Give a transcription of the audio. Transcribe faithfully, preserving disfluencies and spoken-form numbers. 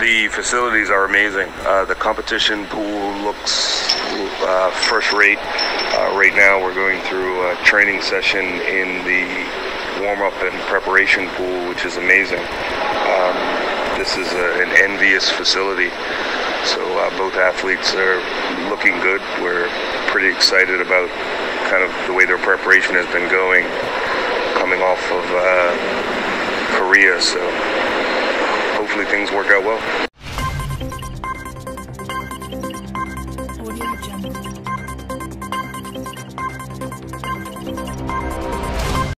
The facilities are amazing. Uh, the competition pool looks uh, first rate. Uh, right now we're going through a training session in the warm-up and preparation pool, which is amazing. Um, this is a, an envious facility. So uh, both athletes are looking good. We're pretty excited about kind of the way their preparation has been going, coming off of uh, Korea. So hopefully things work out well.